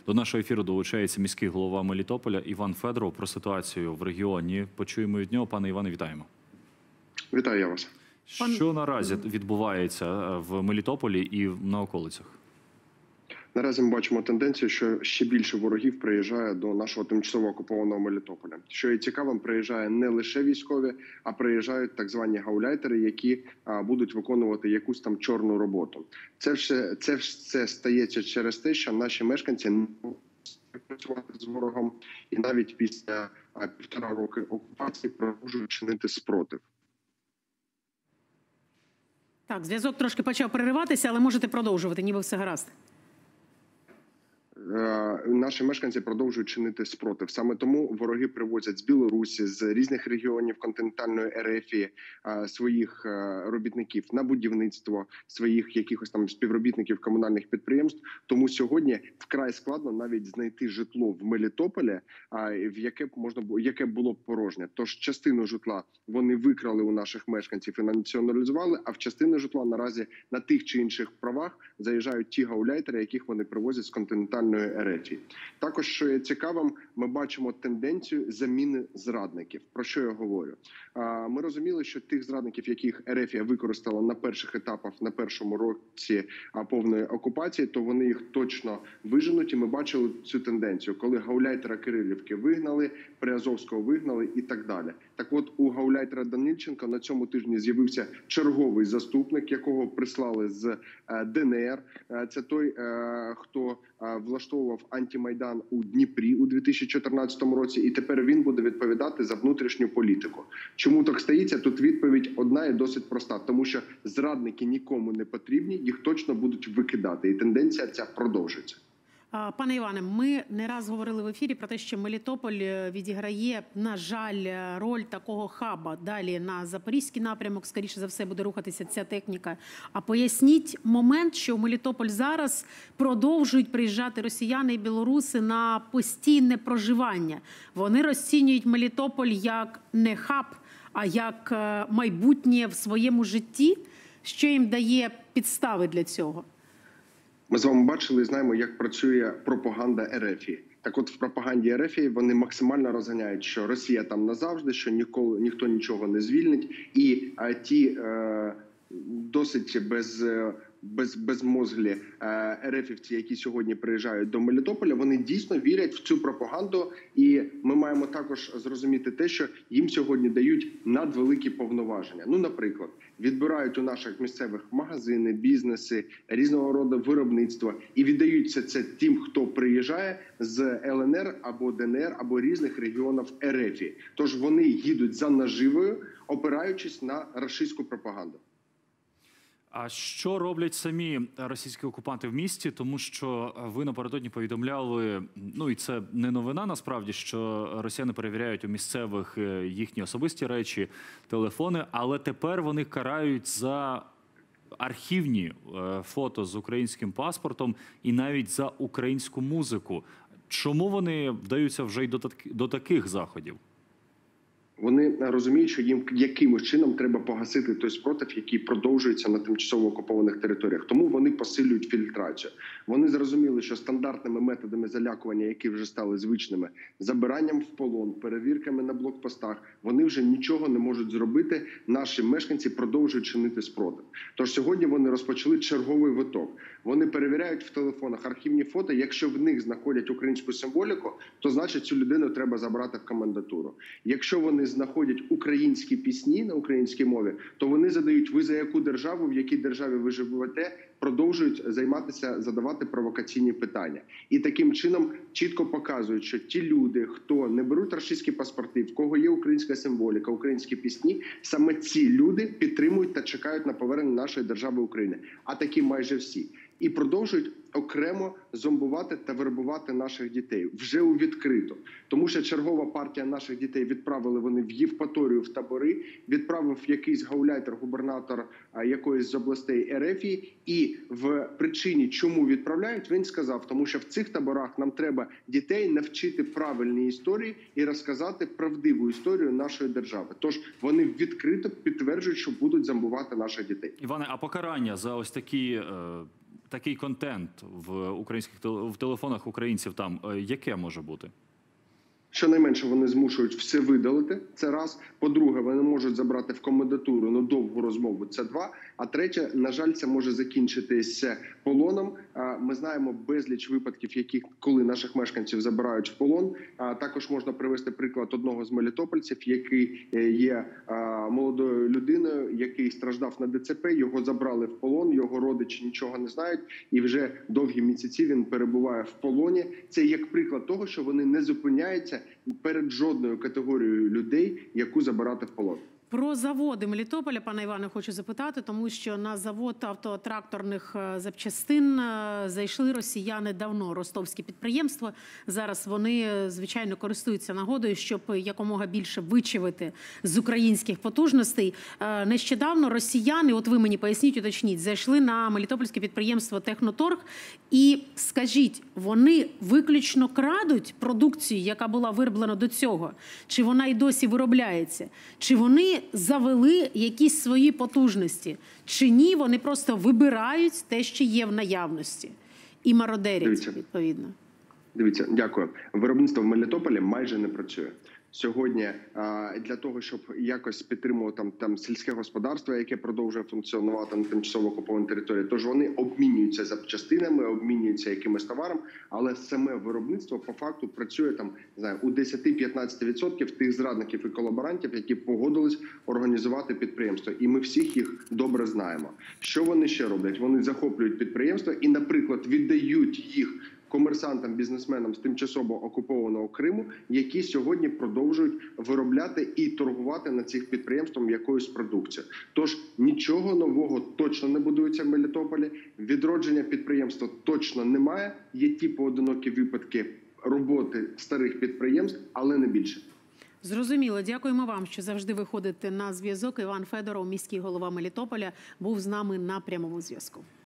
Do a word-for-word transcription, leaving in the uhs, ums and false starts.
До нашого ефіру долучається міський голова Мелітополя Іван Федоров. Про ситуацію в регіоні почуємо від нього. Пане Іване, вітаємо. Вітаю я вас. Що наразі відбувається в Мелітополі і на околицях? Наразі ми бачимо тенденцію, що ще більше ворогів приїжджає до нашого тимчасово окупованого Мелітополя. Що є цікавим, приїжджає не лише військові, а приїжджають так звані гауляйтери, які а, будуть виконувати якусь там чорну роботу. Це все, це все стається через те, що наші мешканці не можуть працювати з ворогом, і навіть після а, півтора роки окупації продовжують чинити спротив. Так, зв'язок трошки почав перериватися, але можете продовжувати, ніби все гаразд. Наші мешканці продовжують чинити спротив. Саме тому вороги привозять з Білорусі, з різних регіонів континентальної Ерефії своїх робітників на будівництво, своїх якихось там співробітників комунальних підприємств. Тому сьогодні вкрай складно навіть знайти житло в Мелітополі, в яке б можна було, яке б було порожнє. Тож частину житла вони викрали у наших мешканців і націоналізували, а в частину житла наразі на тих чи інших правах заїжджають ті гауляйтери, яких вони привозять з континентальної Ерефії. Також, що є цікавим, ми бачимо тенденцію заміни зрадників. Про що я говорю? Ми розуміли, що тих зрадників, яких Ерефія використала на перших етапах, на першому році повної окупації, то вони їх точно виженуть. І ми бачили цю тенденцію, коли гауляйтера Кирилівки вигнали, Приазовського вигнали і так далі. Так от, у гауляйтера Данильченка на цьому тижні з'явився черговий заступник, якого прислали з ДНР. Це той, хто влаштовував антимайдан у Дніпрі у дві тисячі чотирнадцятому році, і тепер він буде відповідати за внутрішню політику. Чому так стається? Тут відповідь одна і досить проста. Тому що зрадники нікому не потрібні, їх точно будуть викидати. І тенденція ця продовжиться. Пане Іване, ми не раз говорили в ефірі про те, що Мелітополь відіграє, на жаль, роль такого хаба. Далі на Запорізький напрямок, скоріше за все, буде рухатися ця техніка. А поясніть момент, що в Мелітополь зараз продовжують приїжджати росіяни і білоруси на постійне проживання. Вони розцінюють Мелітополь як не хаб, а як майбутнє в своєму житті. Що їм дає підстави для цього? Ми з вами бачили і знаємо, як працює пропаганда Ерефії. Так от в пропаганді Ерефії вони максимально розганяють, що Росія там назавжди, що ніколи ніхто нічого не звільнить. І а, ті е, досить без... Без, безмозглі ерефівці, які сьогодні приїжджають до Мелітополя, вони дійсно вірять в цю пропаганду. І ми маємо також зрозуміти те, що їм сьогодні дають надвеликі повноваження. Ну, наприклад, відбирають у наших місцевих магазини, бізнеси, різного роду виробництва і віддаються це тим, хто приїжджає з Л Н Р або Д Н Р, або різних регіонів Ерефії. Тож вони їдуть за наживою, опираючись на рашистську пропаганду. А що роблять самі російські окупанти в місті? Тому що ви напередодні повідомляли, ну і це не новина насправді, що росіяни перевіряють у місцевих їхні особисті речі, телефони, але тепер вони карають за архівні фото з українським паспортом і навіть за українську музику. Чому вони вдаються вже й до таких заходів? Вони розуміють, що їм якимось чином треба погасити той спротив, який продовжується на тимчасово окупованих територіях. Тому вони посилюють фільтрацію. Вони зрозуміли, що стандартними методами залякування, які вже стали звичними, забиранням в полон, перевірками на блокпостах, вони вже нічого не можуть зробити. Наші мешканці продовжують чинити спротив. Тож сьогодні вони розпочали черговий виток. Вони перевіряють в телефонах архівні фото. Якщо в них знаходять українську символіку, то значить цю людину треба забрати в комендатуру. Якщо вони знаходять українські пісні на українській мові, то вони задають: ви за яку державу, в якій державі ви живете, продовжують займатися, задавати провокаційні питання. І таким чином чітко показують, що ті люди, хто не беруть рашистські паспорти, в кого є українська символіка, українські пісні, саме ці люди підтримують та чекають на повернення нашої держави України. А такі майже всі. І продовжують окремо зомбувати та вербувати наших дітей вже у відкрито. Тому що чергова партія наших дітей відправили вони в Євпаторію, в табори, відправив якийсь гауляйтер, губернатор якоїсь з областей Ерефії. І в причині, чому відправляють, він сказав: тому що в цих таборах нам треба дітей навчити правильній історії і розказати правдиву історію нашої держави. Тож вони відкрито підтверджують, що будуть зомбувати наших дітей. Іване, а покарання за ось такі... Е... такий контент в українських в телефонах українців там, яке може бути? Щонайменше вони змушують все видалити, це раз. По-друге, вони можуть забрати в комендатуру на довгу розмову, це два. А третє, на жаль, це може закінчитися полоном. Ми знаємо безліч випадків, яких, коли наших мешканців забирають в полон. Також можна привести приклад одного з мелітопольців, який є молодою людиною, який страждав на ДЦП, його забрали в полон, його родичі нічого не знають, і вже довгі місяці він перебуває в полоні. Це як приклад того, що вони не зупиняються перед жодною категорією людей, яку забирати в полон. Про заводи Мелітополя, пане Іване, хочу запитати, тому що на завод автотракторних запчастин зайшли росіяни давно, ростовське підприємство. Зараз вони, звичайно, користуються нагодою, щоб якомога більше вичавити з українських потужностей. Нещодавно росіяни, от ви мені поясніть, уточніть, зайшли на мелітопольське підприємство «Техноторг». І скажіть, вони виключно крадуть продукцію, яка була вироблена до цього? Чи вона й досі виробляється? Чи вони завели якісь свої потужності? Чи ні, вони просто вибирають те, що є в наявності? І мародерять, відповідно. Дивіться, дякую. Виробництво в Мелітополі майже не працює. Сьогодні для того, щоб якось підтримувати там, там сільське господарство, яке продовжує функціонувати на тимчасово окупованій території, тож вони обмінюються запчастинами, обмінюються якимось товаром, але саме виробництво по факту працює там, не знаю, у десять-п'ятнадцять відсотків тих зрадників і колаборантів, які погодились організувати підприємство. І ми всіх їх добре знаємо. Що вони ще роблять? Вони захоплюють підприємства і, наприклад, віддають їх комерсантам, бізнесменам з тимчасово окупованого Криму, які сьогодні продовжують виробляти і торгувати на цих підприємствах якоюсь продукцією. Тож нічого нового точно не будується в Мелітополі, відродження підприємства точно немає, є ті поодинокі випадки роботи старих підприємств, але не більше. Зрозуміло. Дякуємо вам, що завжди виходите на зв'язок. Іван Федоров, міський голова Мелітополя, був з нами на прямому зв'язку.